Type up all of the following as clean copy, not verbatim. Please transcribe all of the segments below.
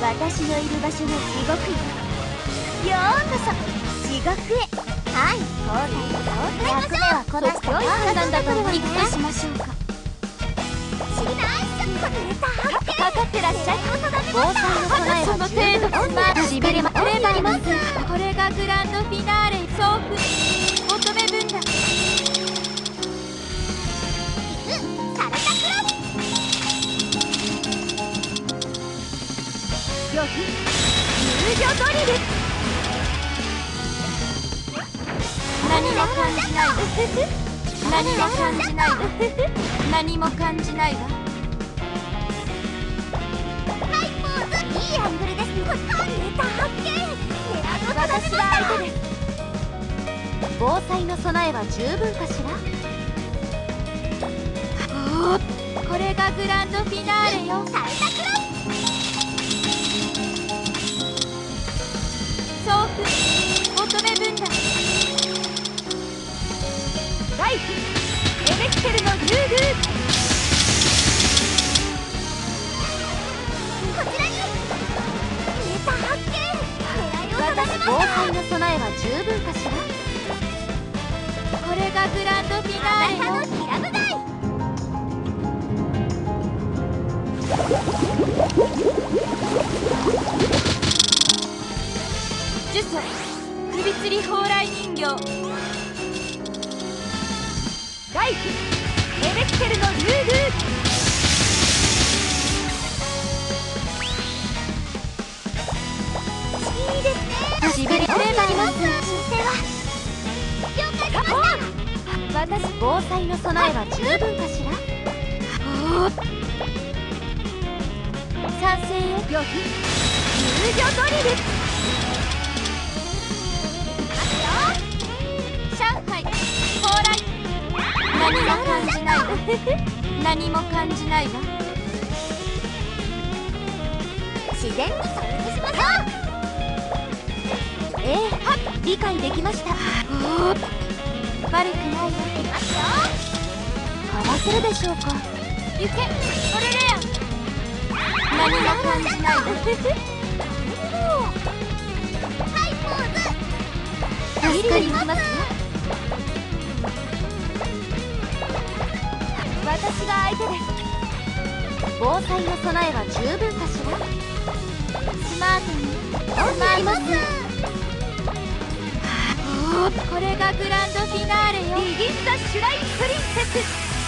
私のいる場所が地獄よ。ようこそ地獄へ。はい、交代。役目はこなした。良い判断だといくとしましょうか。かかってらっしゃい。防災の備えはその程度。しびれまればいます。これがグランドフィナーレ。送付乙女分だ。遊女ドリル。何も感じないわ。何も感じないわ。何も感じないわ。はいポーズ。いいアングルです。ネタ発見。私が相手です。防災の備えは十分かしら。これがグランドフィナーレよ。サルタクロ送付乙女分だ。ライフエレクテルの竜宮。こちらにネタ発見。私防災の備えは十分かしら。これがグランドフィナーレのキラムダイ。呪詛首吊り蓬莱人形。ライフエレクテルの竜宮。いいですね。しびれればいます。姿勢は了解しました。私防災の備えは十分かしら。賛成よ。遊女ドリル。上海蓬莱。何も感じないわ。何も感じないわ。自然にそれにしましょう。理解できました。悪くないよ。いますよ。かわせるでしょうか。行けトレレア。何も感じないわ。はいポーズ。助かりますよ。私が相手です。防災の備えは十分かしら。スマートにスマートに。これがグランドフィナーレよ。ビギンザシュライプリンセス。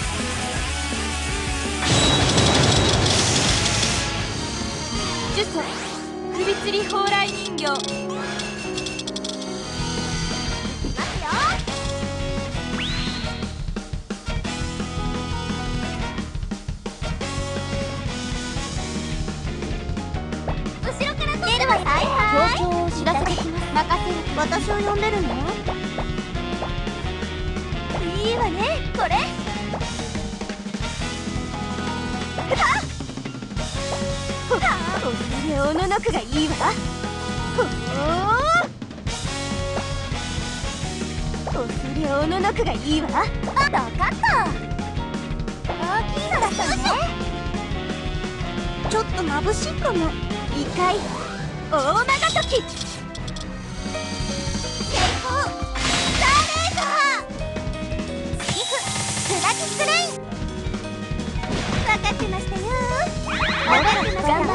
呪詛首吊り蓬莱人形。状況をお知らせできます。任せる。私を呼んでるの？いいわね、これ。おそれおののくがいいわ。おそれおののくがいいわ。わかった。大きいのだったね。ちょっと眩しいかも。異界大長時。成功スターレーザー。スキフスナキスレイン。分かってましたよ。分かってましたわ。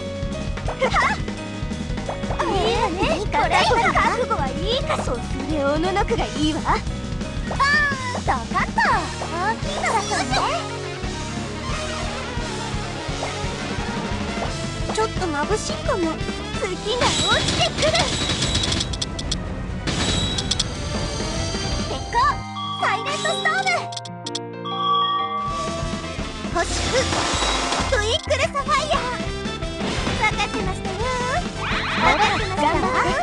いいわね。これ覚悟はいいかし。それおののくがいいわ。分かった。大きいのだそうね。ちょっと眩しいかも。月が落ちてくる。結果サイレントストーム。星フイックルサファイア。分かってましたよ。分かってましたわ。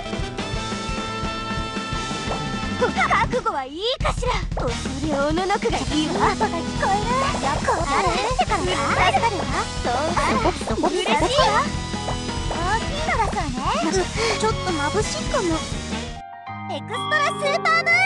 覚悟はいいかしら。おそれおののくがいいわ。音が聞こえる。よくあるからな。そう嬉しいわ。大きいのだそうね。ちょっと眩しいかも。エクストラスーパームーン。